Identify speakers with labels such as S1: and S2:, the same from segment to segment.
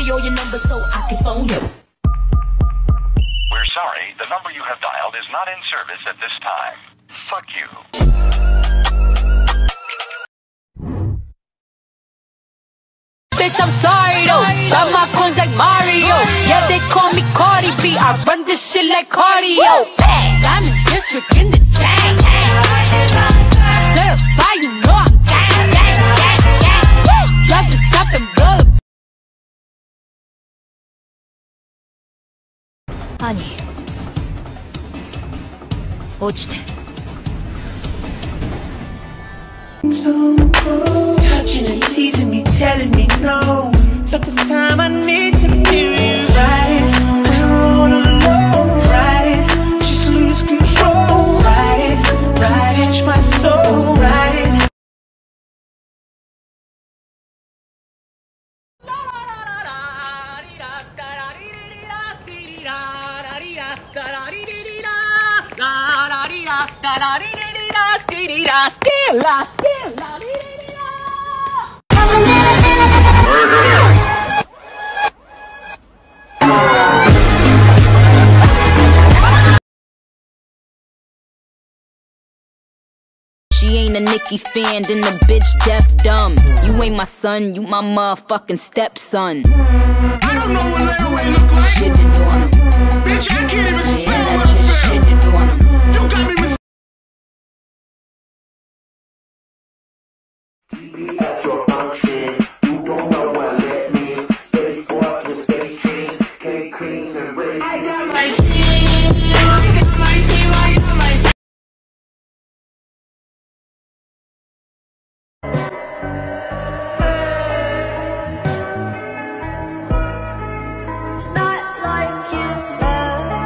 S1: me all your numbers so I can phone you.
S2: We're sorry, the number you have dialed is not in service at this time. Fuck you.
S3: Bitch, I'm sorry though. Got my coins like Mario. Yeah, they call me Cardi B. I run this shit like cardio. I'm in district in the chain. Certified, you know I'm gang, gang, gang, gang. Drop the top and blow it. Honey, 落ちて。
S4: Touching and teasing me, telling me no. But this time I need to feel you right. I don't wanna know, right? Just lose control, right? Touch my soul, right?
S3: She ain't a Nicki fan, then the bitch deaf dumb. You ain't my son, you my motherfucking stepson.
S5: I don't know what Larry look like.
S3: Shit to do on him.
S5: Bitch, I can't even
S3: Yeah,
S5: spell
S3: that
S5: what I
S3: shit
S5: spell.
S3: to do on him.
S5: You got me with
S6: At your function, you don't know what let me. Space force with space dreams, cake creams and raisins. I got my team, I got my team, I got my team.
S7: It's not like you ever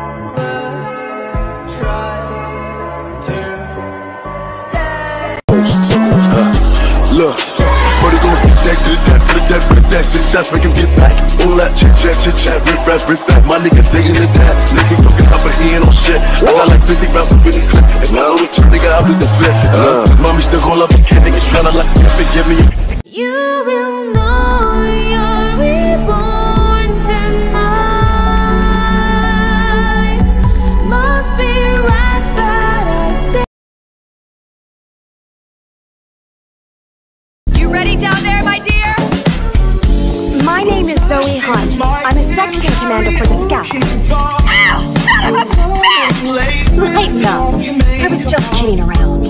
S7: tried to stay.
S8: Look, but it gon' take that, that, 6 shots, make him get back. All that chit chat, rip rap, my nigga saying it that. Nigga talking up, but he ain't on shit. I got like 50 rounds up in his clip. If I know the chick, nigga, I'll be the flip. Mommy still call up a kid, nigga, tryna like, give me a.
S7: You will know you're reborn tonight. Must be right, but I stay.
S3: You ready down there, my dear?
S9: My name is Zoe Hunt. I'm a section commander for the Scouts.
S3: Ow, son of a bitch!
S9: Lighten up. I was just kidding around.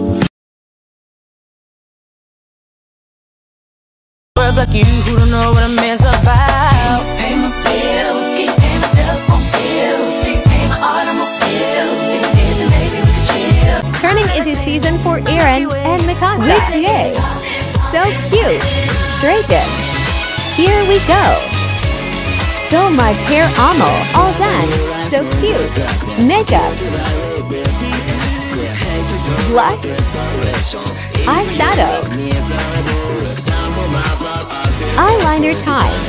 S3: Words like you who don't know what a man's about. Pay my bills, keep paying my telephone bills, keep paying my automobiles. Maybe we could chill.
S10: Turning into season 4 Eren and Mikasa. Yay! So cute. Stray Kids. Here we go. So much hair almost all done. So cute. Makeup. Blush. Eyeshadow. Eyeliner time.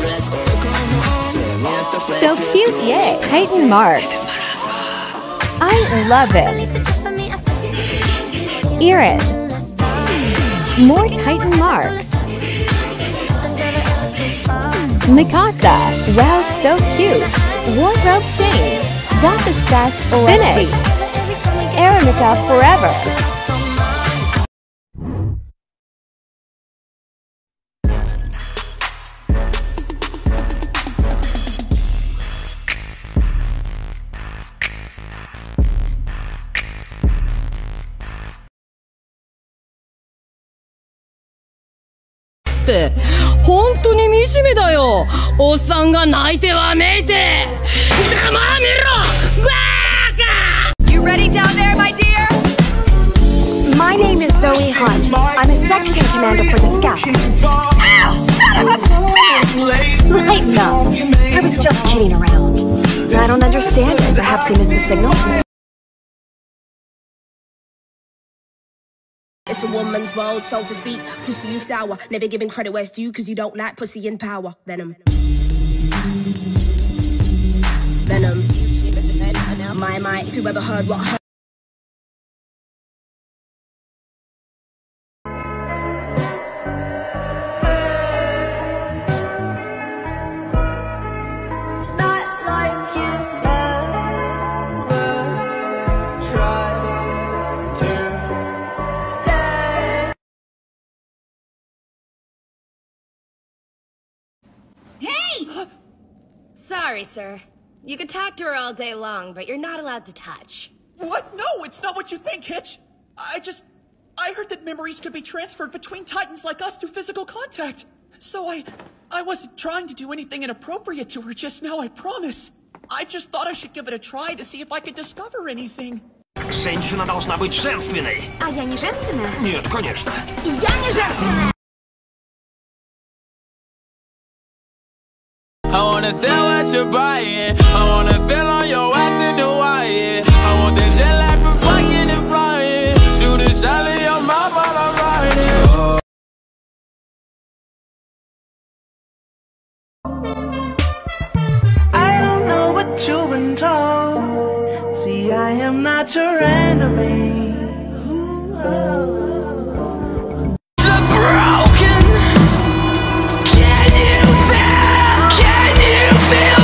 S10: So cute, yay. Titan marks. I love it. Eren. More Titan marks. Mikasa. Wow, so cute. Wardrobe change. Got the stats finished. Eremita forever.
S3: 本当に惨めだよ。おっさんが泣いてわめいて。ざまあみろ、バーカ You ready down there, my dear?
S9: My name is Zoe Hunt. I'm a section commander for the Scouts.
S3: Ow, son of a bitch!
S9: Lighten up. I was just kidding around. I don't understand it. Perhaps he missed the signal.
S1: It's a woman's world, so to speak. Pussy, you sour. Never giving credit where it's due, cause you don't like pussy in power. Venom. Venom. My, if you ever heard what I heard.
S5: me!
S11: Sorry, sir. You can talk to her all day long, but you're not allowed to touch.
S12: What? No, it's not what you think, Hitch. I heard that memories could be transferred between Titans like us through physical contact. So I wasn't trying to do anything inappropriate to her just now, I promise. I just thought I should give it a try to see if I could discover anything.
S13: Женщина должна быть женственной.
S9: А я не женственная?
S13: Нет, конечно.
S9: Я не женственная!
S14: I wanna sell what you're buying. I wanna feel on your ass in Hawaii. I want that jet lag for fucking and flying. Shoot a shot in your mouth while I'm riding.
S4: I don't know what you've been told. See, I am not your enemy.
S14: Broken. Can you feel? Can you feel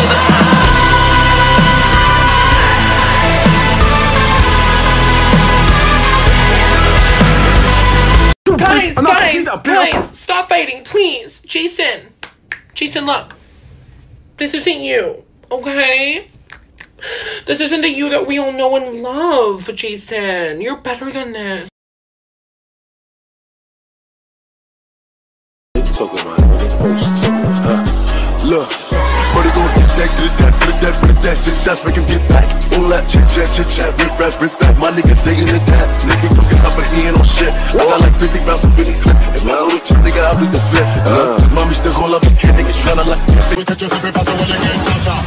S15: Guys, stop fighting, please. Jason, look. This isn't you, okay? This isn't the you that we all know and love, Jason. You're better than this.
S8: Talking about look, but it gon' get that, put that, success, make him get back. All that chit-chat, riff back. My nigga saying that, nigga talking about but he ain't on shit. I got like 50 rounds of Benny's clip. If I don't with you, nigga, I'll be the fifth. Cause mommy still gon' love me, niggas tryna like we catch you sipping fast, so we'll get cha-cha.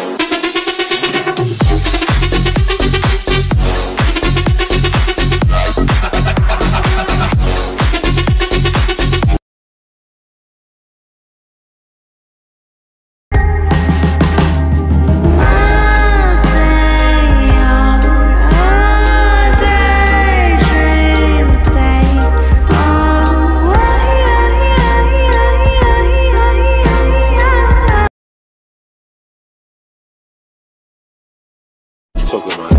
S8: Talking about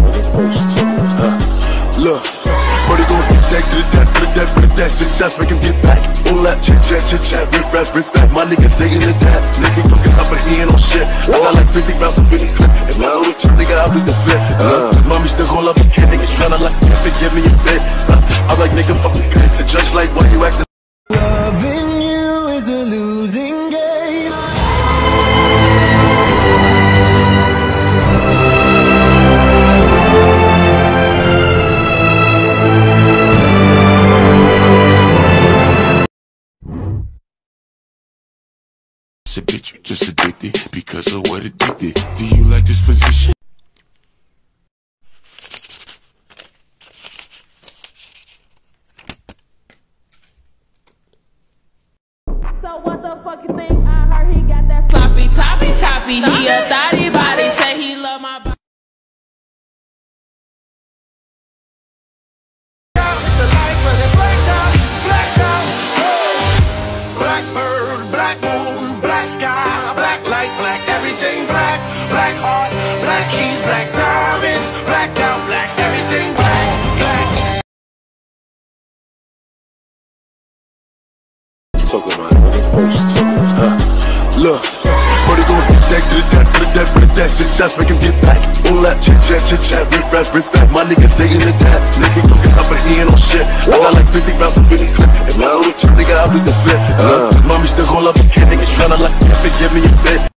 S8: look, but it gon' get that, put that, success, make him get back. All that chit-chat, riff back. My nigga saying that, nigga talking about but he ain't on shit. I got like 50 rounds of Benny's clip. If I don't with you, nigga, I'll be the fifth. Cause mommy still gon' love me, niggas tryna like give me a bit. I'm like, nigga, fuck me, bitch. Just like why you acting.
S16: Loving you is a losing game.
S8: A bitch, you just addicted because of what it did. Do you like this position?
S17: So what the fuck you think? I heard he got that sloppy, toppy. He a thotty body, say he love my body.
S8: Talking about look, but it gon' get that, put that, success, make him get back. All that chit-chat, riff back. My nigga saying that, nigga talking about but he ain't on shit. I got like 50 rounds of Benny's clip. If I don't with you, nigga, I'll be the fifth. Cause mommy still gon' love me, niggas tryna like give me a bit.